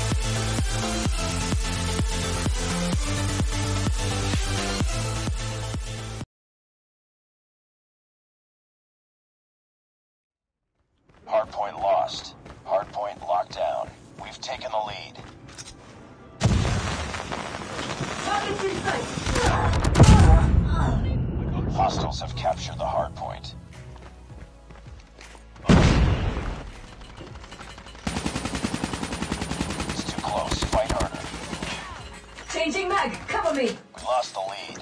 Hardpoint lost. Hardpoint locked down. We've taken the lead. Target's in sight. Hostiles have captured the hardpoint. It's too close. Fight harder. Changing mag. Cover me. We lost the lead.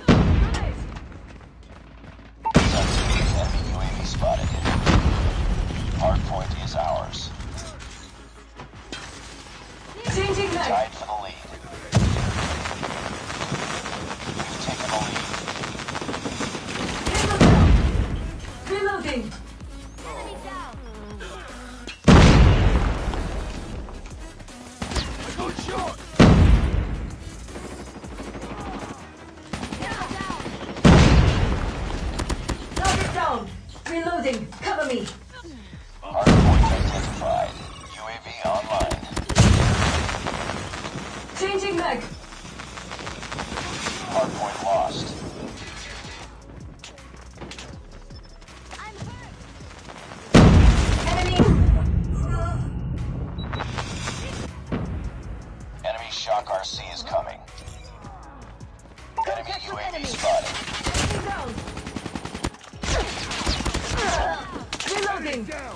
Enemy UAV spotted. Hardpoint is ours. Changing mag. Tied for the lead. We've taken the lead. Reloading. Enemy down. Good shot! Target down. Reloading. Cover me. Hardpoint identified. UAV online. Changing mag. Hardpoint lost. I'm hurt. Enemy. Enemy shock RC is coming. Enemy Contact with UAV enemy. spotted. Enemy down. Reloading. Down!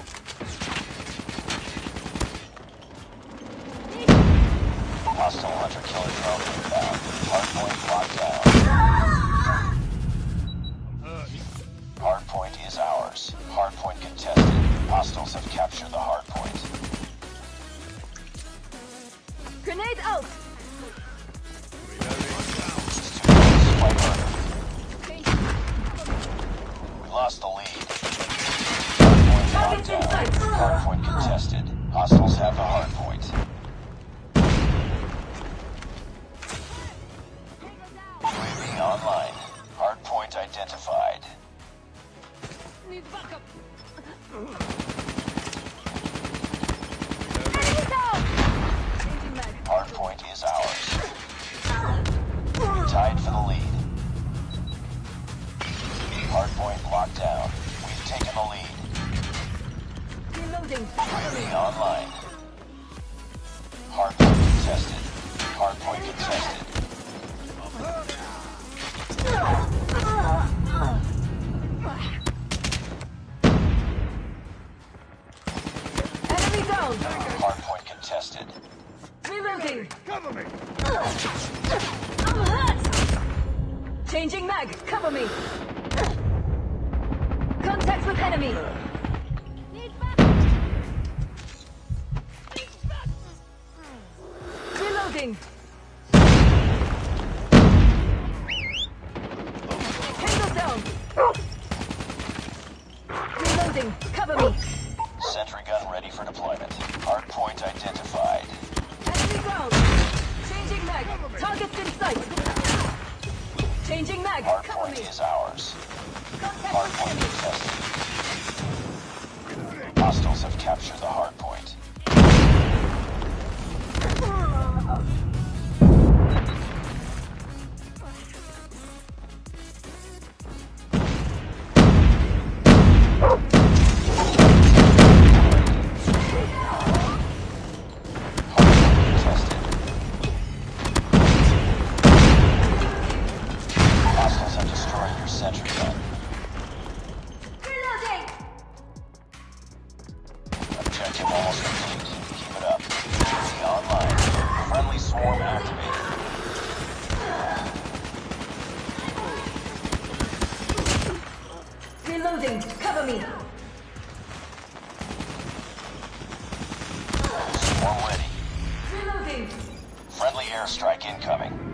Hostile hunter-killer drone inbound. Hardpoint locked down. Hardpoint is ours. Hardpoint contested. Hostiles have captured the hardpoint. Grenade out. Fight harder. We lost the lead. Hardpoint locked Target's in down. sight. Hardpoint contested. Hostiles have the hardpoint. UAV online. Hardpoint identified. Need backup. Enemy down. Changing mag. Hardpoint is ours. Tied for the lead. Hardpoint locked down. We've taken the lead. Reloading. UAV online. Hardpoint contested. Hardpoint contested. Enemy down. Hardpoint contested. Reloading. Cover me! I'm hurt. Changing mag. Cover me. Contact with enemy. Need backup. Reloading. Tango down. Reloading. Cover me. Sentry gun ready for deployment. Hardpoint identified. Enemy ground. Changing mag. Target's in sight. Changing mag. Cover Hardpoint me. is ours. Contact with Hardpoint enemy. contested. Hostiles have captured the hardpoint. Hostiles have destroyed your sentry gun. Reloading. Objective almost complete. Keep it up. UAV online. Friendly swarm activated. Reloading. Cover me. Swarm ready. Reloading. Friendly airstrike incoming.